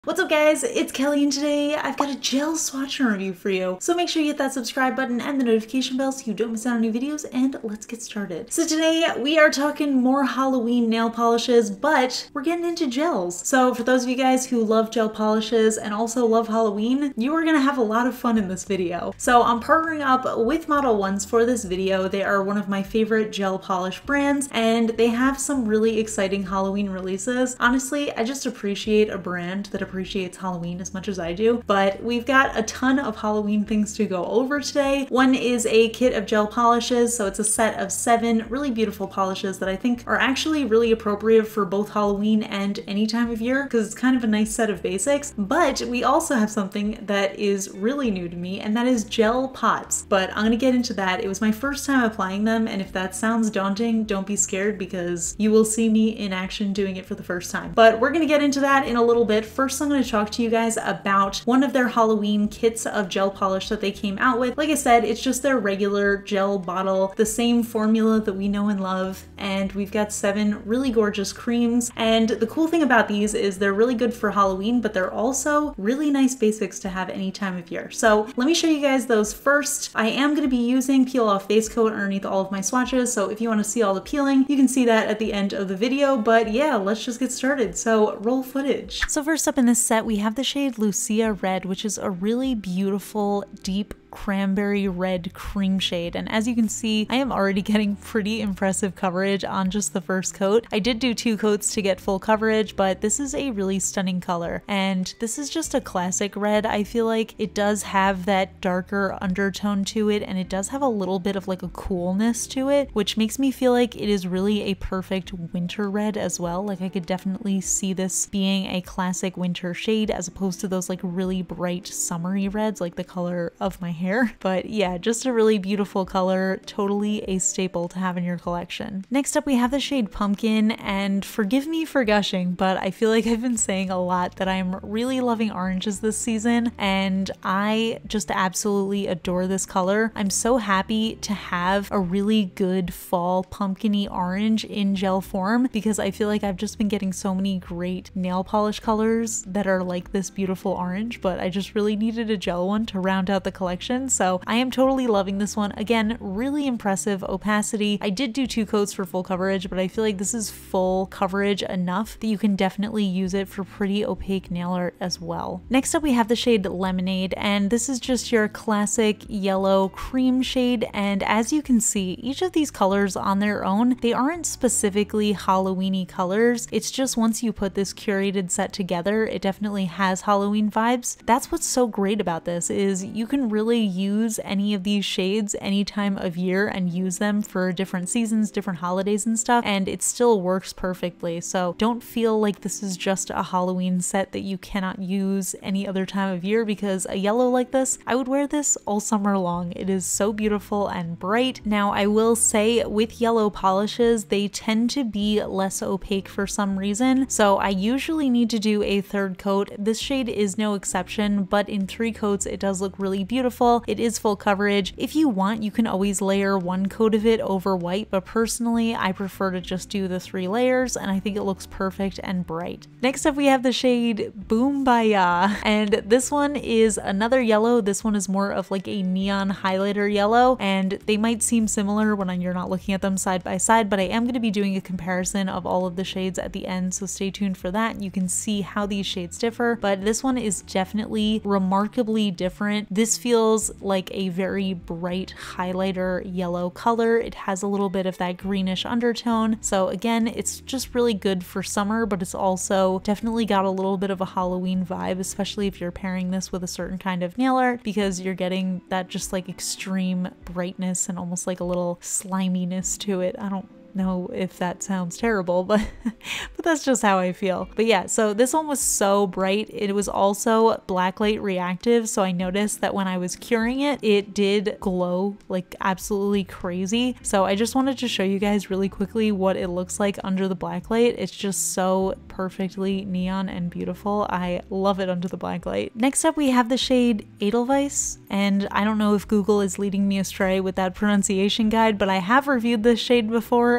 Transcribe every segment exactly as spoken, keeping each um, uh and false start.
What's up guys, it's Kelly and today I've got a gel swatch and review for you. So make sure you hit that subscribe button and the notification bell so you don't miss out on new videos, and let's get started. So today we are talking more Halloween nail polishes, but we're getting into gels. So for those of you guys who love gel polishes and also love Halloween, you are gonna have a lot of fun in this video. So I'm partnering up with Model Ones for this video. They are one of my favorite gel polish brands and they have some really exciting Halloween releases. Honestly, I just appreciate a brand that appreciates Halloween as much as I do, but we've got a ton of Halloween things to go over today. One is a kit of gel polishes, so it's a set of seven really beautiful polishes that I think are actually really appropriate for both Halloween and any time of year because it's kind of a nice set of basics. But we also have something that is really new to me, and that is gel pots. But I'm gonna get into that. It was my first time applying them, and if that sounds daunting, don't be scared because you will see me in action doing it for the first time. But we're gonna get into that in a little bit. First, I'm going to talk to you guys about one of their Halloween kits of gel polish that they came out with. Like I said, it's just their regular gel bottle, the same formula that we know and love, and we've got seven really gorgeous creams. And the cool thing about these is they're really good for Halloween, but they're also really nice basics to have any time of year. So let me show you guys those first. I am going to be using peel off base coat underneath all of my swatches, so if you want to see all the peeling, you can see that at the end of the video. But yeah, let's just get started. So roll footage. So first up in this set, we have the shade Lucia Red, which is a really beautiful, deep cranberry red cream shade, and as you can see, I am already getting pretty impressive coverage on just the first coat. I did do two coats to get full coverage, but this is a really stunning color, and this is just a classic red. I feel like it does have that darker undertone to it, and it does have a little bit of like a coolness to it, which makes me feel like it is really a perfect winter red as well. Like I could definitely see this being a classic winter shade as opposed to those like really bright summery reds like the color of my hair. Hair. But yeah, just a really beautiful color, totally a staple to have in your collection. Next up, we have the shade Pumpkin, and forgive me for gushing, but I feel like I've been saying a lot that I'm really loving oranges this season, and I just absolutely adore this color. I'm so happy to have a really good fall pumpkin-y orange in gel form because I feel like I've just been getting so many great nail polish colors that are like this beautiful orange, but I just really needed a gel one to round out the collection. So I am totally loving this one. Again, really impressive opacity. I did do two coats for full coverage, but I feel like this is full coverage enough that you can definitely use it for pretty opaque nail art as well. Next up, we have the shade Lemonade, and this is just your classic yellow cream shade. And as you can see, each of these colors on their own, they aren't specifically Halloween-y colors. It's just once you put this curated set together, it definitely has Halloween vibes. That's what's so great about this, is you can really use any of these shades any time of year and use them for different seasons, different holidays and stuff, and it still works perfectly. So don't feel like this is just a Halloween set that you cannot use any other time of year, because a yellow like this, I would wear this all summer long. It is so beautiful and bright. Now I will say with yellow polishes, they tend to be less opaque for some reason, so I usually need to do a third coat. This shade is no exception, but in three coats it does look really beautiful. It is full coverage. If you want, you can always layer one coat of it over white, but personally I prefer to just do the three layers, and I think it looks perfect and bright. Next up, we have the shade Boombaya, and this one is another yellow. This one is more of like a neon highlighter yellow, and they might seem similar when you're not looking at them side by side, but I am going to be doing a comparison of all of the shades at the end, so stay tuned for that. You can see how these shades differ, but this one is definitely remarkably different. This feels like a very bright highlighter yellow color. It has a little bit of that greenish undertone. So again, it's just really good for summer, but it's also definitely got a little bit of a Halloween vibe, especially if you're pairing this with a certain kind of nail art, because you're getting that just like extreme brightness and almost like a little sliminess to it. I don't know if that sounds terrible, but but that's just how I feel. But yeah, so this one was so bright. It was also blacklight reactive, so I noticed that when I was curing it, it did glow like absolutely crazy. So I just wanted to show you guys really quickly what it looks like under the blacklight. It's just so perfectly neon and beautiful. I love it under the blacklight. Next up, we have the shade Edelweiss, and I don't know if Google is leading me astray with that pronunciation guide, but I have reviewed this shade before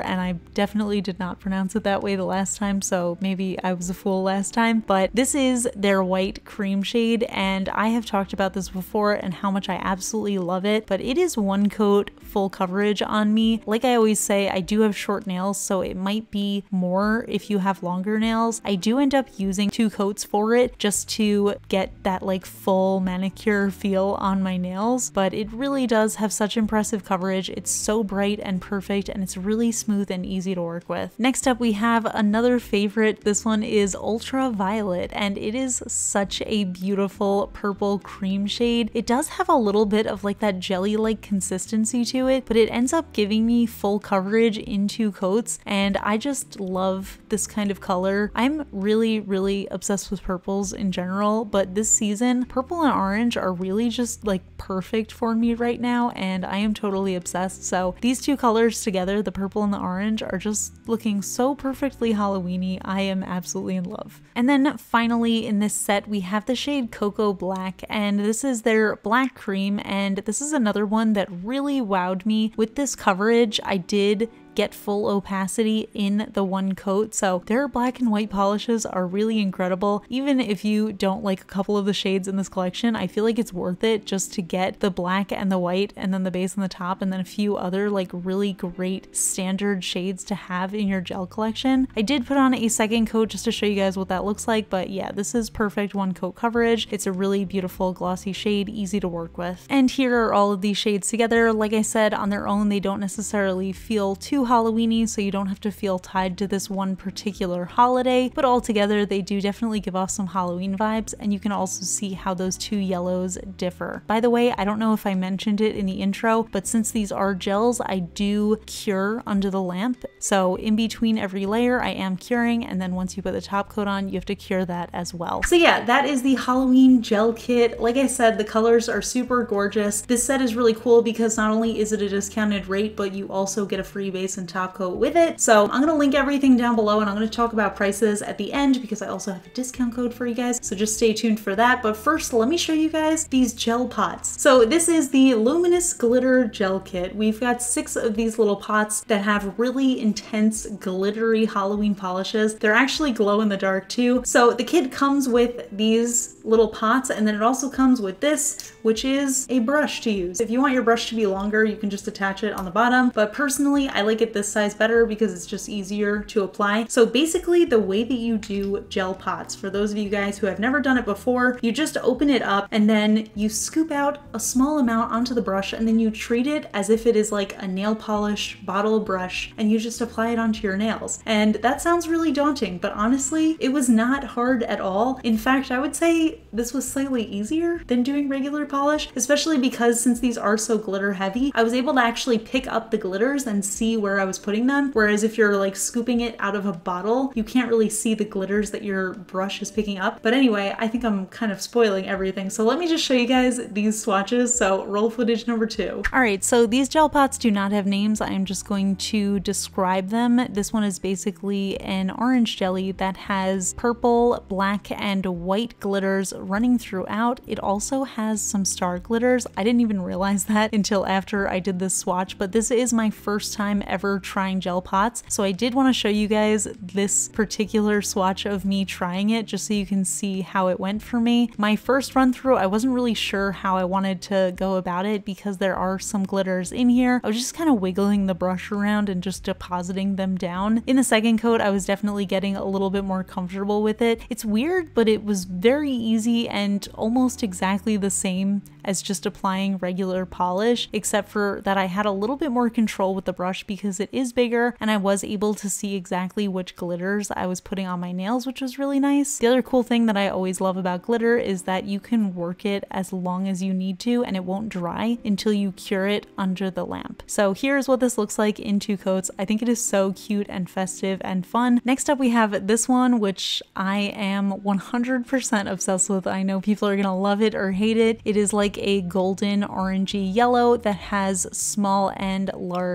and I definitely did not pronounce it that way the last time, so maybe I was a fool last time. But this is their white cream shade, and I have talked about this before and how much I absolutely love it, but it is one coat full coverage on me. Like I always say, I do have short nails, so it might be more if you have longer nails. I do end up using two coats for it just to get that like full manicure feel on my nails, but it really does have such impressive coverage. It's so bright and perfect, and it's really smooth and easy to work with. Next up, we have another favorite. This one is Ultra Violet, and it is such a beautiful purple cream shade. It does have a little bit of like that jelly-like consistency to it, but it ends up giving me full coverage in two coats, and I just love this kind of color. I'm really, really obsessed with purples in general, but this season, purple and orange are really just like perfect for me right now, and I am totally obsessed. So these two colors together, the purple and the orange, are just looking so perfectly Halloween-y. I am absolutely in love. And then finally in this set, we have the shade Cocoa Black, and this is their black cream, and this is another one that really wowed me. With this coverage, I did get full opacity in the one coat, so their black and white polishes are really incredible. Even if you don't like a couple of the shades in this collection, I feel like it's worth it just to get the black and the white and then the base on the top, and then a few other like really great standard shades to have in your gel collection. I did put on a second coat just to show you guys what that looks like, but yeah, this is perfect one coat coverage. It's a really beautiful glossy shade, easy to work with. And here are all of these shades together. Like I said, on their own, they don't necessarily feel too Halloween-y, so you don't have to feel tied to this one particular holiday, but all together they do definitely give off some Halloween vibes, and you can also see how those two yellows differ. By the way, I don't know if I mentioned it in the intro, but since these are gels, I do cure under the lamp. So in between every layer, I am curing, and then once you put the top coat on, you have to cure that as well. So yeah, that is the Halloween gel kit. Like I said, the colors are super gorgeous. This set is really cool because not only is it a discounted rate, but you also get a free base and top coat with it. So I'm gonna link everything down below, and I'm gonna talk about prices at the end because I also have a discount code for you guys. So just stay tuned for that. But first, let me show you guys these gel pots. So this is the Luminous Glitter Gel Kit. We've got six of these little pots that have really intense glittery Halloween polishes. They're actually glow in the dark too. So the kit comes with these little pots, and then it also comes with this, which is a brush to use. If you want your brush to be longer, you can just attach it on the bottom, but personally I like it this size better because it's just easier to apply. So basically the way that you do gel pots, for those of you guys who have never done it before, you just open it up and then you scoop out a small amount onto the brush, and then you treat it as if it is like a nail polish bottle brush, and you just apply it onto your nails. And that sounds really daunting, but honestly, it was not hard at all. In fact, I would say this was slightly easier than doing regular polish, especially because since these are so glitter heavy, I was able to actually pick up the glitters and see where I was putting them. Whereas if you're like scooping it out of a bottle, you can't really see the glitters that your brush is picking up. But anyway, I think I'm kind of spoiling everything. So let me just show you guys these swatches. So roll footage number two. All right, so these gel pots do not have names. I am just going to describe them. This one is basically an orange jelly that has purple, black, and white glitters running throughout. It also has some star glitters. I didn't even realize that until after I did this swatch, but this is my first time ever trying gel pots. So I did want to show you guys this particular swatch of me trying it just so you can see how it went for me. My first run through, I wasn't really sure how I wanted to go about it because there are some glitters in here. I was just kind of wiggling the brush around and just depositing them down. In the second coat, I was definitely getting a little bit more comfortable with it. It's weird, but it was very easy and almost exactly the same as just applying regular polish, except for that I had a little bit more control with the brush because it is bigger, and I was able to see exactly which glitters I was putting on my nails, which was really nice. The other cool thing that I always love about glitter is that you can work it as long as you need to, and it won't dry until you cure it under the lamp. So here's what this looks like in two coats. I think it is so cute and festive and fun. Next up we have this one, which I am one hundred percent obsessed with. I know people are gonna love it or hate it. It is like a golden orangey yellow that has small and large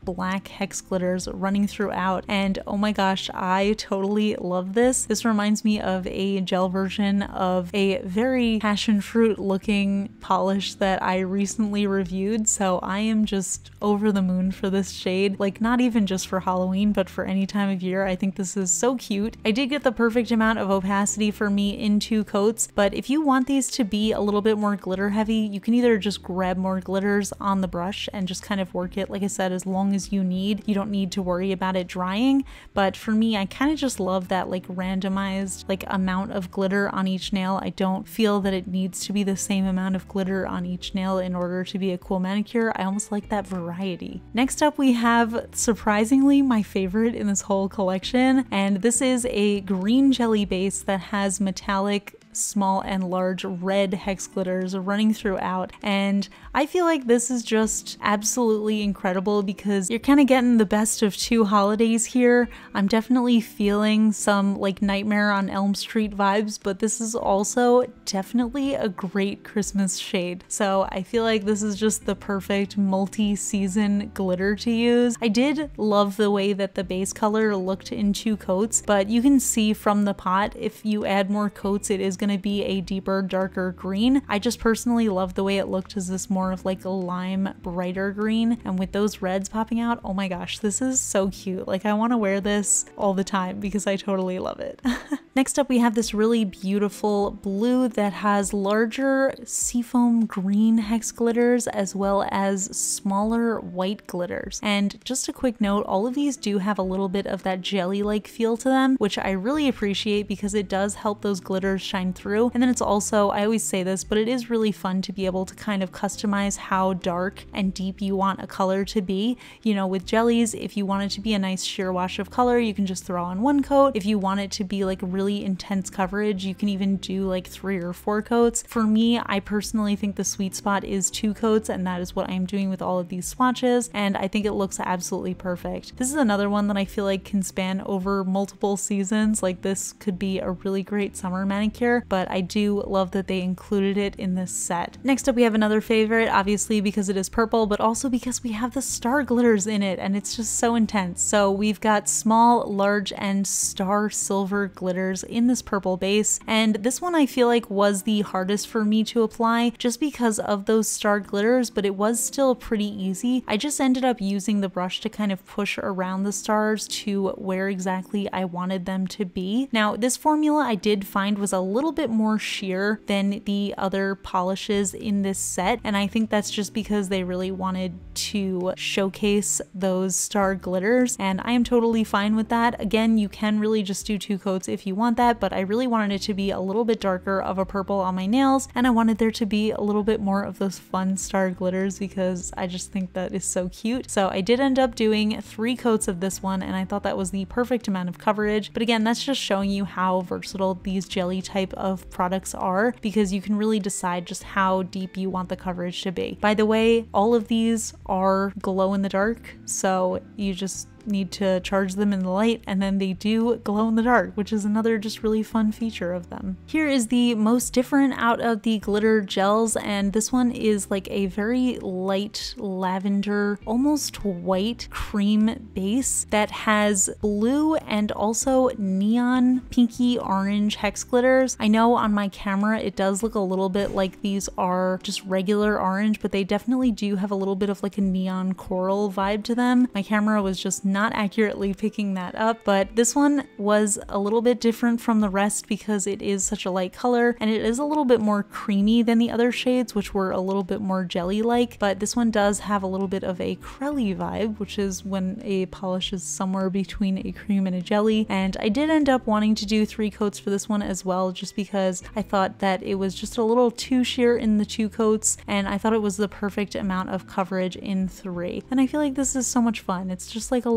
black hex glitters running throughout, and oh my gosh, I totally love this. This reminds me of a gel version of a very passion fruit looking polish that I recently reviewed, so I am just over the moon for this shade. Like, not even just for Halloween, but for any time of year. I think this is so cute. I did get the perfect amount of opacity for me in two coats, but if you want these to be a little bit more glitter heavy, you can either just grab more glitters on the brush and just kind of work it, like I said, as long as you need. You don't need to worry about it drying, but for me, I kind of just love that like randomized like amount of glitter on each nail. I don't feel that it needs to be the same amount of glitter on each nail in order to be a cool manicure. I almost like that variety. Next up, we have surprisingly my favorite in this whole collection, and this is a green jelly base that has metallic small and large red hex glitters running throughout, and I feel like this is just absolutely incredible because you're kind of getting the best of two holidays here. I'm definitely feeling some like Nightmare on Elm Street vibes, but this is also definitely a great Christmas shade. So I feel like this is just the perfect multi-season glitter to use. I did love the way that the base color looked in two coats, but you can see from the pot, if you add more coats, it is going to be a deeper, darker green. I just personally love the way it looked as this more of like a lime, brighter green, and with those reds popping out, oh my gosh, this is so cute. Like, I want to wear this all the time because I totally love it. Next up, we have this really beautiful blue that has larger seafoam green hex glitters as well as smaller white glitters. And just a quick note, all of these do have a little bit of that jelly-like feel to them, which I really appreciate because it does help those glitters shine through. And then it's also, I always say this, but it is really fun to be able to kind of customize how dark and deep you want a color to be. You know, with jellies, if you want it to be a nice sheer wash of color, you can just throw on one coat. If you want it to be like really intense coverage, you can even do like three or four coats. For me, I personally think the sweet spot is two coats, and that is what I'm doing with all of these swatches, and I think it looks absolutely perfect. This is another one that I feel like can span over multiple seasons. Like, this could be a really great summer manicure, but I do love that they included it in this set. Next up, we have another favorite, obviously because it is purple, but also because we have the star glitters in it, and it's just so intense. So we've got small, large, and star silver glitters in this purple base, and this one I feel like was the hardest for me to apply just because of those star glitters, but it was still pretty easy. I just ended up using the brush to kind of push around the stars to where exactly I wanted them to be. Now, this formula I did find was a little bit more sheer than the other polishes in this set, and I think that's just because they really wanted to showcase those star glitters, and I am totally fine with that. Again, you can really just do two coats if you want that, but I really wanted it to be a little bit darker of a purple on my nails, and I wanted there to be a little bit more of those fun star glitters because I just think that is so cute. So I did end up doing three coats of this one, and I thought that was the perfect amount of coverage. But again, that's just showing you how versatile these jelly type of products are, because you can really decide just how deep you want the coverage to be. By the way, all of these are glow in the dark, so you just need to charge them in the light, and then they do glow in the dark, which is another just really fun feature of them. Here is the most different out of the glitter gels, and this one is like a very light lavender, almost white cream base that has blue and also neon pinky orange hex glitters. I know on my camera it does look a little bit like these are just regular orange, but they definitely do have a little bit of like a neon coral vibe to them. My camera was just not accurately picking that up, but this one was a little bit different from the rest because it is such a light color, and it is a little bit more creamy than the other shades, which were a little bit more jelly-like, but this one does have a little bit of a crelly vibe, which is when a polish is somewhere between a cream and a jelly. And I did end up wanting to do three coats for this one as well, just because I thought that it was just a little too sheer in the two coats, and I thought it was the perfect amount of coverage in three. And I feel like this is so much fun. It's just like a little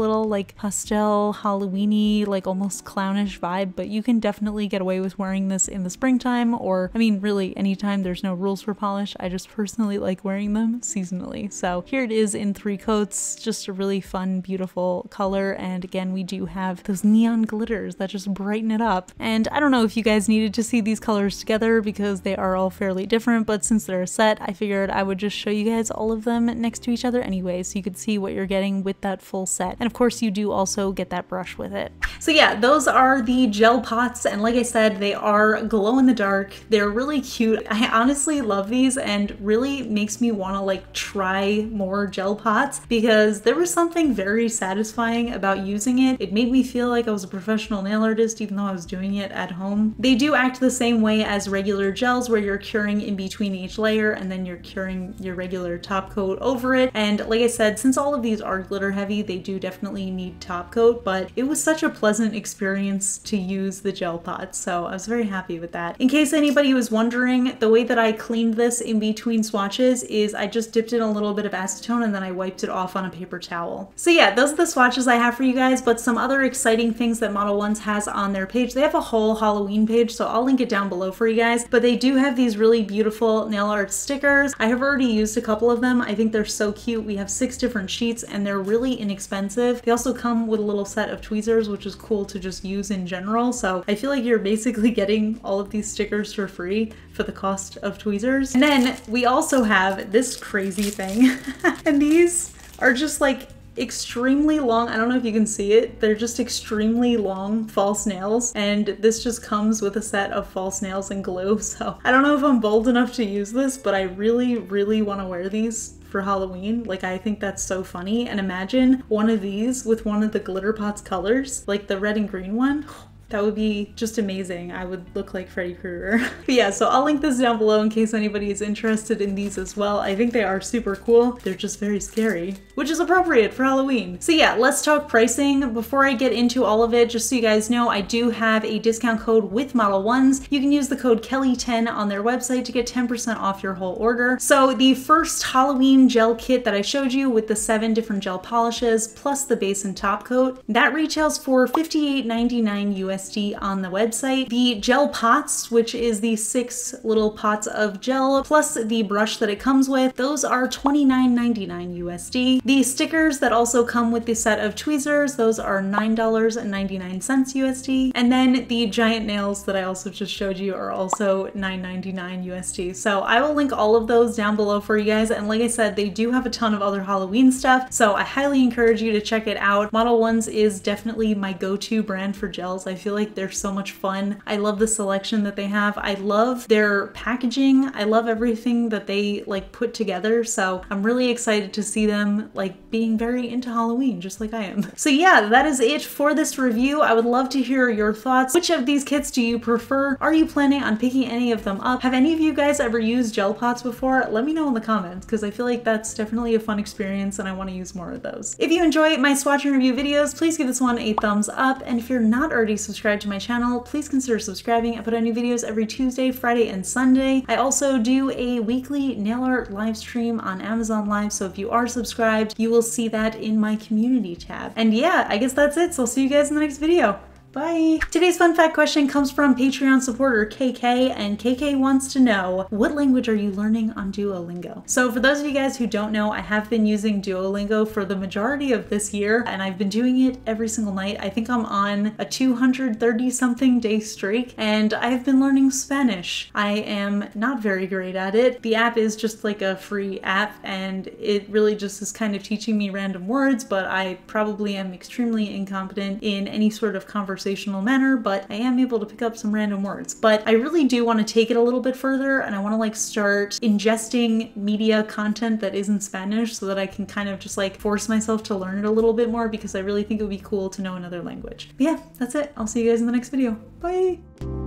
little like pastel Halloween-y, like almost clownish vibe, but you can definitely get away with wearing this in the springtime, or I mean really anytime. There's no rules for polish. I just personally like wearing them seasonally. So here it is in three coats, just a really fun, beautiful color. And again, we do have those neon glitters that just brighten it up. And I don't know if you guys needed to see these colors together because they are all fairly different, but since they're a set, I figured I would just show you guys all of them next to each other anyway, so you could see what you're getting with that full set. And of course you do also get that brush with it. So yeah, those are the gel pots, and like I said, they are glow in the dark. They're really cute. I honestly love these, and really makes me want to like try more gel pots because there was something very satisfying about using it. It made me feel like I was a professional nail artist even though I was doing it at home. They do act the same way as regular gels where you're curing in between each layer and then you're curing your regular top coat over it. And like I said, since all of these are glitter heavy, they do definitely need top coat, but it was such a pleasant experience to use the gel pots, so I was very happy with that. In case anybody was wondering, the way that I cleaned this in between swatches is I just dipped in a little bit of acetone and then I wiped it off on a paper towel. So yeah, those are the swatches I have for you guys, but some other exciting things that Model Ones has on their page. They have a whole Halloween page, so I'll link it down below for you guys, but they do have these really beautiful nail art stickers. I have already used a couple of them. I think they're so cute. We have six different sheets and they're really inexpensive. They also come with a little set of tweezers, which is cool to just use in general. So I feel like you're basically getting all of these stickers for free for the cost of tweezers. And then we also have this crazy thing. And these are just like extremely long. I don't know if you can see it. They're just extremely long false nails, and this just comes with a set of false nails and glue. So I don't know if I'm bold enough to use this, but I really, really want to wear these for Halloween. Like, I think that's so funny. And imagine one of these with one of the glitter pots colors, like the red and green one. That would be just amazing. I would look like Freddy Krueger. But yeah, so I'll link this down below in case anybody is interested in these as well. I think they are super cool. They're just very scary, which is appropriate for Halloween. So yeah, let's talk pricing. Before I get into all of it, just so you guys know, I do have a discount code with Model Ones. You can use the code Kelly ten on their website to get ten percent off your whole order. So the first Halloween gel kit that I showed you with the seven different gel polishes plus the base and top coat, that retails for fifty-eight ninety-nine U S D on the website. The gel pots, which is the six little pots of gel plus the brush that it comes with, those are twenty-nine ninety-nine U S D. The stickers that also come with the set of tweezers, those are nine ninety-nine U S D. And then the giant nails that I also just showed you are also nine ninety-nine U S D. So I will link all of those down below for you guys. And like I said, they do have a ton of other Halloween stuff, so I highly encourage you to check it out. Model Ones is definitely my go-to brand for gels. I feel like they're so much fun. I love the selection that they have. I love their packaging. I love everything that they like put together. So I'm really excited to see them like being very into Halloween, just like I am. So yeah, that is it for this review. I would love to hear your thoughts. Which of these kits do you prefer? Are you planning on picking any of them up? Have any of you guys ever used gel pots before? Let me know in the comments, because I feel like that's definitely a fun experience and I want to use more of those. If you enjoy my swatch and review videos, please give this one a thumbs up. And if you're not already subscribed to my channel, please consider subscribing. I put out new videos every Tuesday, Friday, and Sunday. I also do a weekly nail art live stream on Amazon Live, so if you are subscribed, you will see that in my community tab. And yeah, I guess that's it, so I'll see you guys in the next video. Bye! Today's fun fact question comes from Patreon supporter K K, and K K wants to know, what language are you learning on Duolingo? So for those of you guys who don't know, I have been using Duolingo for the majority of this year, and I've been doing it every single night. I think I'm on a two hundred thirty something day streak, and I've been learning Spanish. I am not very great at it. The app is just like a free app, and it really just is kind of teaching me random words, but I probably am extremely incompetent in any sort of conversation manner, but I am able to pick up some random words. But I really do want to take it a little bit further, and I want to like start ingesting media content that is in Spanish so that I can kind of just like force myself to learn it a little bit more, because I really think it would be cool to know another language. But yeah, that's it. I'll see you guys in the next video. Bye!